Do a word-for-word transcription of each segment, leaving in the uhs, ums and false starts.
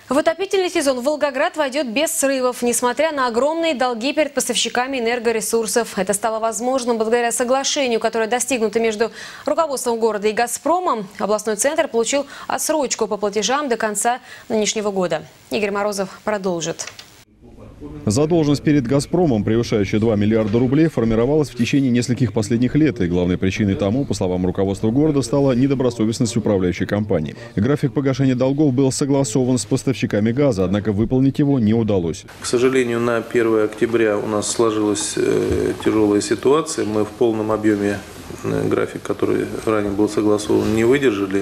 В отопительный сезон Волгоград войдет без срывов, несмотря на огромные долги перед поставщиками энергоресурсов. Это стало возможным благодаря соглашению, которое достигнуто между руководством города и «Газпромом». Областной центр получил отсрочку по платежам до конца нынешнего года. Игорь Морозов продолжит. Задолженность перед «Газпромом», превышающая два миллиарда рублей, формировалась в течение нескольких последних лет. И главной причиной тому, по словам руководства города, стала недобросовестность управляющей компании. График погашения долгов был согласован с поставщиками газа, однако выполнить его не удалось. К сожалению, на первое октября у нас сложилась э, тяжелая ситуация. Мы в полном объеме э, график, который ранее был согласован, не выдержали.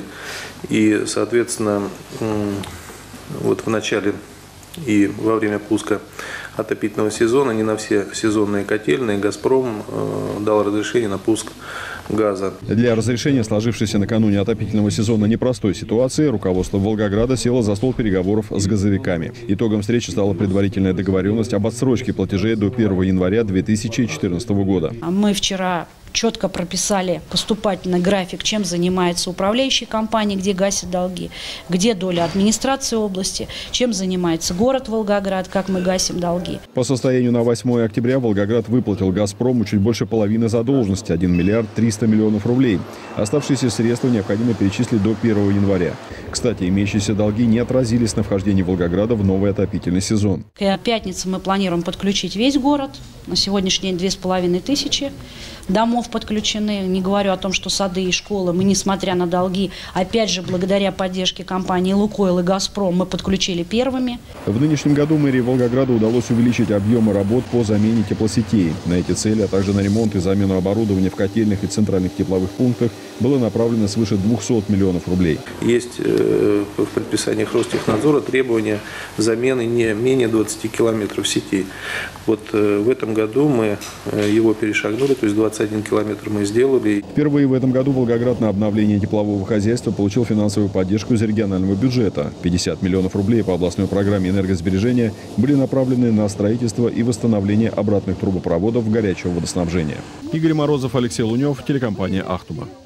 И, соответственно, э, вот в начале и во время пуска отопительного сезона не на все сезонные котельные «Газпром» э, дал разрешение на пуск газа. Для разрешения сложившейся накануне отопительного сезона непростой ситуации руководство Волгограда село за стол переговоров с газовиками. Итогом встречи стала предварительная договоренность об отсрочке платежей до первого января две тысячи четырнадцатого года. Мы вчера четко прописали поступательный график, чем занимается управляющая компания, где гасят долги, где доля администрации области, чем занимается город Волгоград, как мы гасим долги. По состоянию на восьмое октября Волгоград выплатил «Газпрому» чуть больше половины задолженности – один миллиард триста миллионов рублей. Оставшиеся средства необходимо перечислить до первого января. Кстати, имеющиеся долги не отразились на вхождении Волгограда в новый отопительный сезон. К пятнице мы планируем подключить весь город. На сегодняшний день две с половиной тысячи домов подключены. Не говорю о том, что сады и школы мы, несмотря на долги, опять же, благодаря поддержке компании «Лукойл» и «Газпром», мы подключили первыми. В нынешнем году мэрии Волгограда удалось увеличить объемы работ по замене теплосетей. На эти цели, а также на ремонт и замену оборудования в котельных и центральных тепловых пунктах было направлено свыше двухсот миллионов рублей. Есть э, в предписаниях Ростехнадзора требования замены не менее двадцати километров сетей. Вот э, в этом году мы э, его перешагнули, то есть двадцать один километр мы сделали. Впервые в этом году Волгоград на обновление теплового хозяйства получил финансовую поддержку из регионального бюджета. пятьдесят миллионов рублей по областной программе энергосбережения были направлены на строительство и восстановление обратных трубопроводов горячего водоснабжения. Игорь Морозов, Алексей Лунев, телекомпания «Ахтуба».